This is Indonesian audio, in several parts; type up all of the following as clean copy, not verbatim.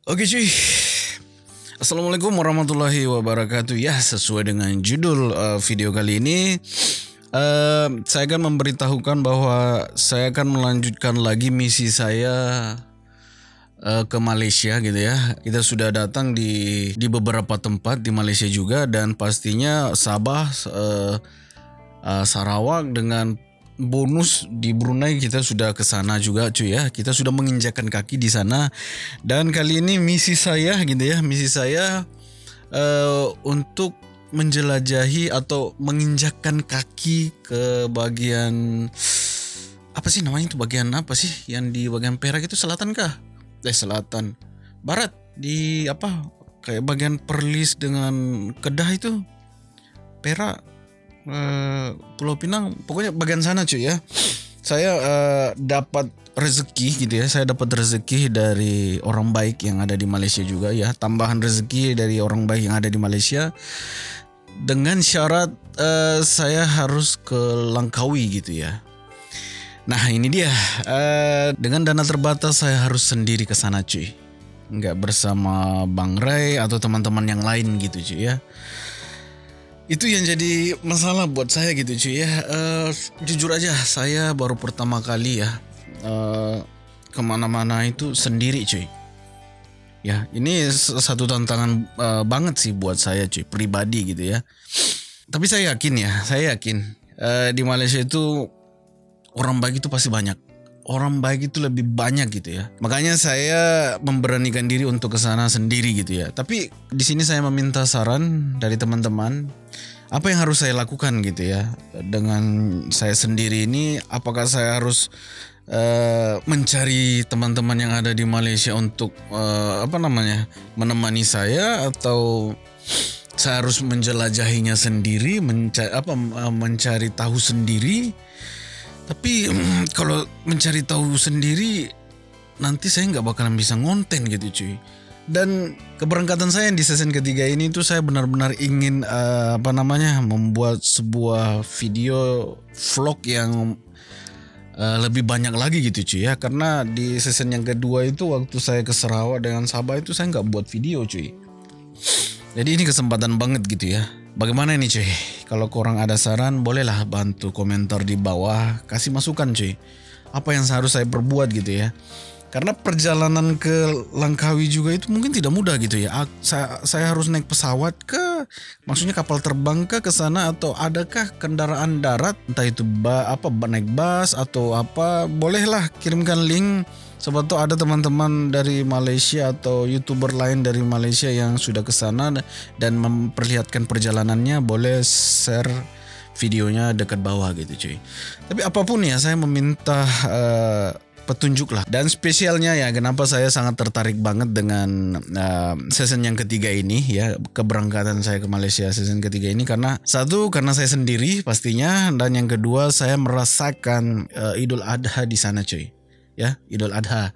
Oke cuy, Assalamualaikum warahmatullahi wabarakatuh. Ya, sesuai dengan judul video kali ini, saya akan memberitahukan bahwa saya akan melanjutkan lagi misi saya ke Malaysia gitu ya. Kita sudah datang di beberapa tempat di Malaysia juga, dan pastinya Sabah, Sarawak dengan bonus di Brunei kita sudah ke sana juga cuy ya. Kita sudah menginjakkan kaki di sana, dan kali ini misi saya gitu ya. Misi saya untuk menjelajahi atau menginjakkan kaki ke bagian apa sih namanya, itu bagian apa sih yang di bagian Perak itu, selatan kah? Selatan barat, di apa kayak bagian Perlis dengan Kedah itu, Perak, Pulau Pinang, pokoknya bagian sana cuy ya. Saya dapat rezeki gitu ya. Saya dapat rezeki dari orang baik yang ada di Malaysia juga ya. Tambahan rezeki dari orang baik yang ada di Malaysia, dengan syarat saya harus ke Langkawi gitu ya. Nah ini dia, dengan dana terbatas saya harus sendiri ke sana cuy, nggak bersama Bang Ray atau teman-teman yang lain gitu cuy ya. Itu yang jadi masalah buat saya gitu cuy ya. Jujur aja saya baru pertama kali ya kemana-mana itu sendiri cuy. Ya ini satu tantangan banget sih buat saya cuy, pribadi gitu ya. Tapi saya yakin di Malaysia itu orang baik itu pasti banyak. Orang baik itu lebih banyak gitu ya. Makanya saya memberanikan diri untuk ke sana sendiri gitu ya. Tapi di sini saya meminta saran dari teman-teman, apa yang harus saya lakukan gitu ya dengan saya sendiri ini. Apakah saya harus mencari teman-teman yang ada di Malaysia untuk menemani saya, atau saya harus menjelajahinya sendiri, mencari tahu sendiri. Tapi kalau mencari tahu sendiri, nanti saya nggak bakalan bisa ngonten gitu cuy. Dan keberangkatan saya di season ketiga ini tuh saya benar-benar ingin membuat sebuah video vlog yang lebih banyak lagi gitu cuy ya. Karena di season yang kedua itu waktu saya ke Sarawak dengan Sabah itu saya nggak buat video cuy. Jadi ini kesempatan banget gitu ya. Bagaimana ini cuy? Kalau korang ada saran, bolehlah bantu komentar di bawah, kasih masukan cuy. Apa yang harus saya perbuat gitu ya. Karena perjalanan ke Langkawi juga itu mungkin tidak mudah gitu ya. Saya harus naik pesawat maksudnya kapal terbang ke sana, atau adakah kendaraan darat, entah itu naik bus atau apa. Bolehlah kirimkan link. Sobat tuh ada teman-teman dari Malaysia atau YouTuber lain dari Malaysia yang sudah ke sana dan memperlihatkan perjalanannya, boleh share videonya dekat bawah gitu cuy. Tapi apapun ya, saya meminta petunjuk lah. Dan spesialnya ya, kenapa saya sangat tertarik banget dengan season yang ketiga ini ya, keberangkatan saya ke Malaysia season ketiga ini, karena satu, karena saya sendiri pastinya, dan yang kedua saya merasakan Idul Adha di sana cuy. Ya, Idul Adha,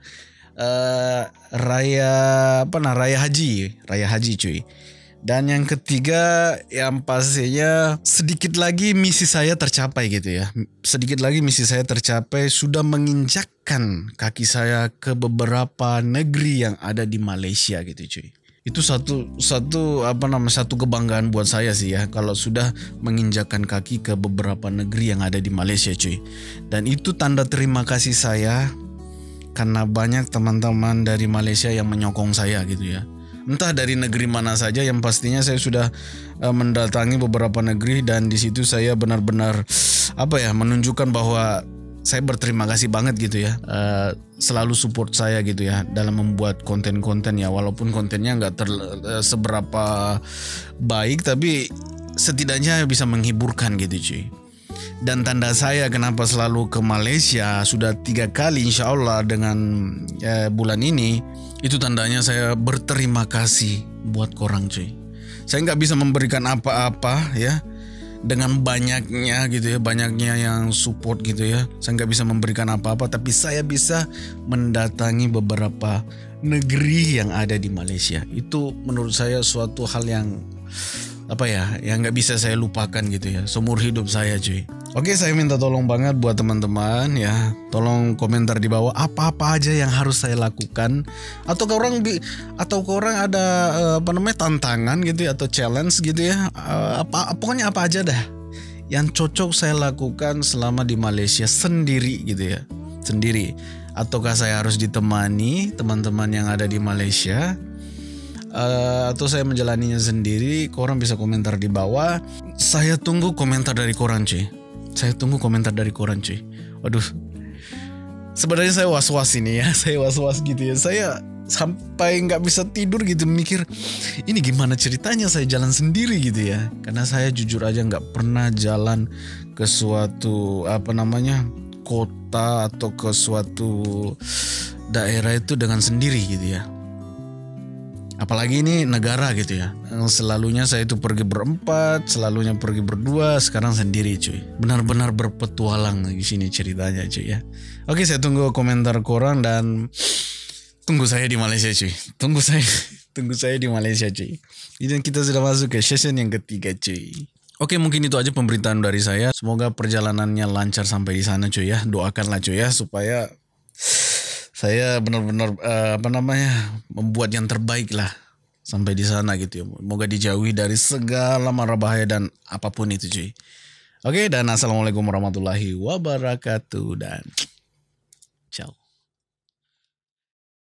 raya haji cuy. Dan yang ketiga yang pastinya sedikit lagi misi saya tercapai gitu ya. Sedikit lagi misi saya tercapai, sudah menginjakkan kaki saya ke beberapa negeri yang ada di Malaysia gitu cuy. Itu satu kebanggaan buat saya sih ya, kalau sudah menginjakkan kaki ke beberapa negeri yang ada di Malaysia cuy. Dan itu tanda terima kasih saya, karena banyak teman-teman dari Malaysia yang menyokong saya gitu ya. Entah dari negeri mana saja, yang pastinya saya sudah mendatangi beberapa negeri, dan di situ saya benar-benar menunjukkan bahwa saya berterima kasih banget gitu ya. Selalu support saya gitu ya dalam membuat konten-konten ya, walaupun kontennya nggak seberapa baik, tapi setidaknya bisa menghiburkan gitu cuy. Dan tanda saya kenapa selalu ke Malaysia sudah 3 kali insya Allah dengan bulan ini, itu tandanya saya berterima kasih buat korang cuy. Saya nggak bisa memberikan apa-apa ya, dengan banyaknya gitu ya, banyaknya yang support gitu ya. Saya nggak bisa memberikan apa-apa, tapi saya bisa mendatangi beberapa negeri yang ada di Malaysia. Itu menurut saya suatu hal yang apa ya, yang nggak bisa saya lupakan gitu ya seumur hidup saya cuy. Oke, saya minta tolong banget buat teman-teman ya, tolong komentar di bawah apa-apa aja yang harus saya lakukan, atau ke orang ada tantangan gitu ya, atau challenge gitu ya, pokoknya apa aja dah yang cocok saya lakukan selama di Malaysia sendiri gitu ya, sendiri, ataukah saya harus ditemani teman-teman yang ada di Malaysia, atau saya menjalaninya sendiri. Korang bisa komentar di bawah. Saya tunggu komentar dari korang cuy. Waduh, sebenarnya saya was-was ini ya. Saya was-was gitu ya. Saya sampai nggak bisa tidur gitu mikir ini gimana ceritanya saya jalan sendiri gitu ya. Karena saya jujur aja nggak pernah jalan ke suatu kota atau ke suatu daerah itu dengan sendiri gitu ya. Apalagi ini negara gitu ya. Selalunya saya itu pergi berempat, selalunya pergi berdua, sekarang sendiri cuy. Benar-benar berpetualang di sini ceritanya cuy ya. Oke, saya tunggu komentar korang dan tunggu saya di Malaysia cuy. Tunggu saya di Malaysia cuy. Dan kita sudah masuk ke session yang ketiga cuy. Oke, mungkin itu aja pemberitaan dari saya. Semoga perjalanannya lancar sampai di sana cuy ya. Doakanlah cuy ya supaya saya benar-benar membuat yang terbaik lah sampai di sana gitu ya. Semoga dijauhi dari segala mara bahaya dan apapun itu cuy. Oke, dan assalamualaikum warahmatullahi wabarakatuh dan ciao.